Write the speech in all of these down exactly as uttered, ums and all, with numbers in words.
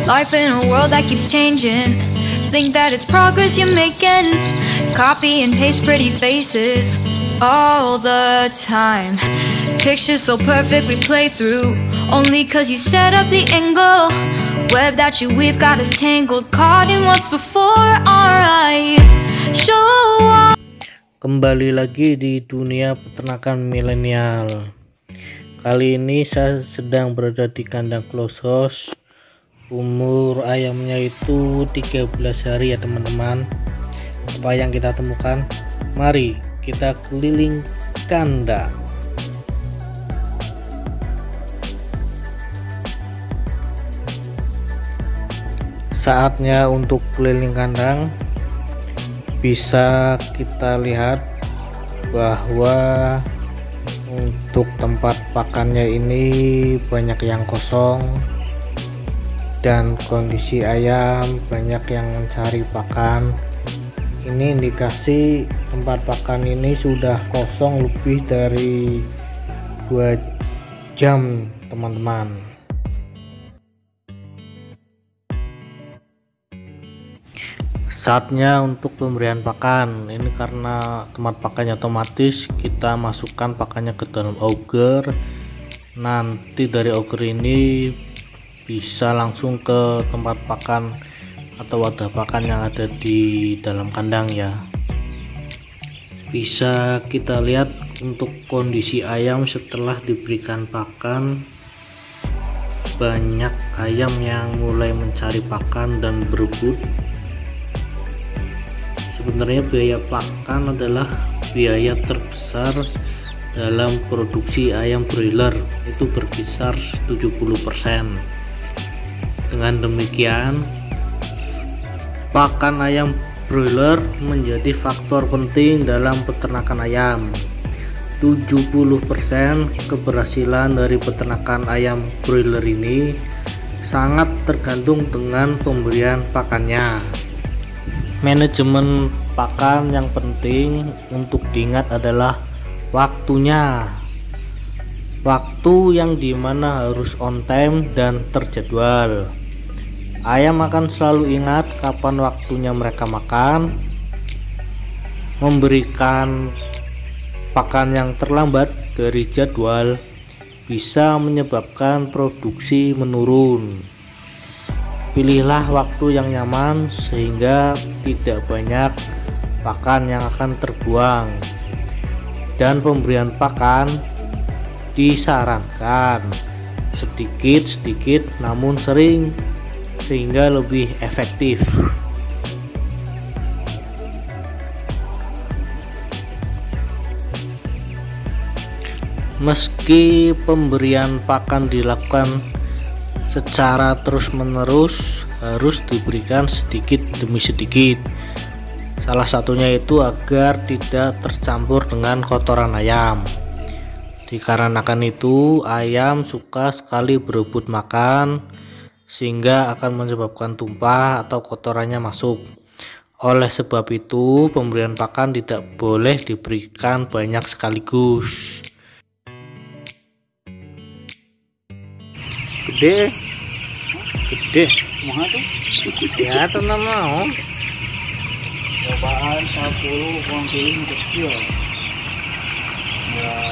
Life in a world that keeps changing. Think that it's progress you're making. Copy and paste pretty faces all the time. Pictures so perfect we play through, only cause you set up the angle. Web that you weave got us tangled, caught in what's before our eyes. Show up. Kembali lagi di dunia peternakan milenial. Kali ini saya sedang berada di kandang close house. Umur ayamnya itu tiga belas hari ya teman-teman. Apa yang kita temukan? Mari kita keliling kandang. Saatnya untuk keliling kandang. Bisa kita lihat bahwa untuk tempat pakannya ini banyak yang kosong dan kondisi ayam banyak yang mencari pakan. Ini indikasi tempat pakan ini sudah kosong lebih dari dua jam teman-teman. Saatnya untuk pemberian pakan. Ini karena tempat pakannya otomatis, kita masukkan pakannya ke dalam auger. Nanti dari auger ini bisa langsung ke tempat pakan atau wadah pakan yang ada di dalam kandang ya. Bisa kita lihat untuk kondisi ayam setelah diberikan pakan. Banyak ayam yang mulai mencari pakan dan berebut. Sebenarnya biaya pakan adalah biaya terbesar dalam produksi ayam broiler, itu berkisar tujuh puluh persen. Dengan demikian, pakan ayam broiler menjadi faktor penting dalam peternakan ayam. tujuh puluh persen keberhasilan dari peternakan ayam broiler ini sangat tergantung dengan pemberian pakannya. Manajemen pakan yang penting untuk diingat adalah waktunya. Waktu yang dimana harus on time dan terjadwal. Ayam akan selalu ingat kapan waktunya mereka makan. Memberikan pakan yang terlambat dari jadwal bisa menyebabkan produksi menurun. Pilihlah waktu yang nyaman sehingga tidak banyak pakan yang akan terbuang. Dan pemberian pakan disarankan sedikit-sedikit namun sering, sehingga lebih efektif. Meski pemberian pakan dilakukan secara terus-menerus, harus diberikan sedikit demi sedikit. Salah satunya itu agar tidak tercampur dengan kotoran ayam. Dikarenakan itu, ayam suka sekali berebut makan, sehingga akan menyebabkan tumpah atau kotorannya masuk. Oleh sebab itu, pemberian pakan tidak boleh diberikan banyak sekaligus. Gede, gede, mau tuh? Ya, tenang mau. Cobaan sepuluh kurang pilih kecil. Ya.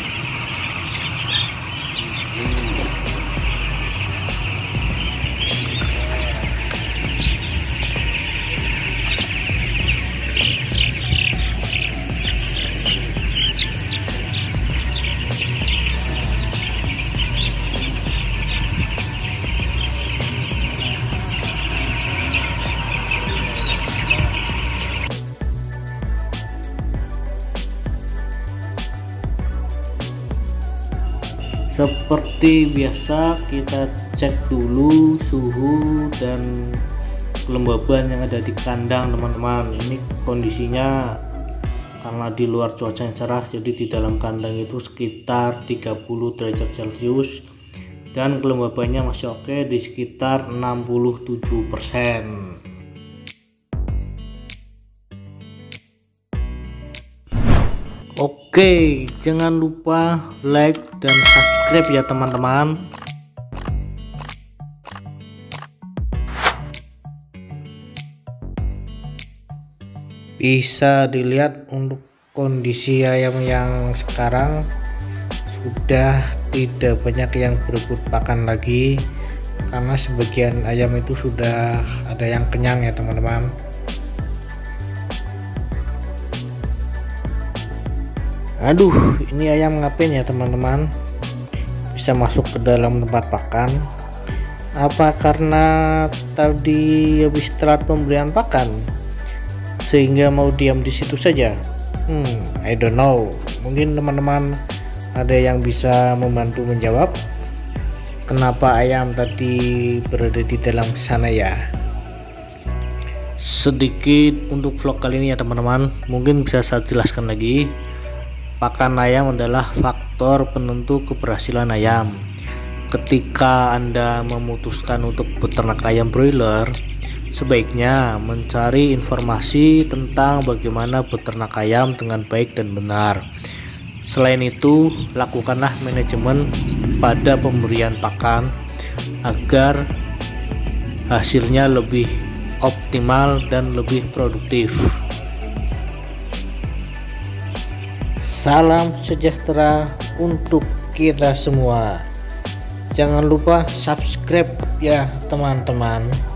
Seperti biasa, kita cek dulu suhu dan kelembaban yang ada di kandang teman-teman. Ini kondisinya karena di luar cuaca yang cerah, jadi di dalam kandang itu sekitar tiga puluh derajat celcius dan kelembabannya masih oke di sekitar enam puluh tujuh persen. Oke, jangan lupa like dan subscribe ya teman-teman. Bisa dilihat untuk kondisi ayam yang sekarang sudah tidak banyak yang berebut pakan lagi, karena sebagian ayam itu sudah ada yang kenyang ya teman-teman. Aduh, ini ayam ngapain ya teman-teman, bisa masuk ke dalam tempat pakan? Apa karena tadi habis telat pemberian pakan sehingga mau diam di situ saja? Hmm, I don't know. Mungkin teman-teman ada yang bisa membantu menjawab kenapa ayam tadi berada di dalam sana ya. Sedikit untuk vlog kali ini ya teman-teman, mungkin bisa saya jelaskan lagi. Pakan ayam adalah faktor penentu keberhasilan ayam. Ketika Anda memutuskan untuk beternak ayam broiler, sebaiknya mencari informasi tentang bagaimana beternak ayam dengan baik dan benar. Selain itu, lakukanlah manajemen pada pemberian pakan agar hasilnya lebih optimal dan lebih produktif. Salam sejahtera untuk kita semua. Jangan lupa subscribe ya teman-teman.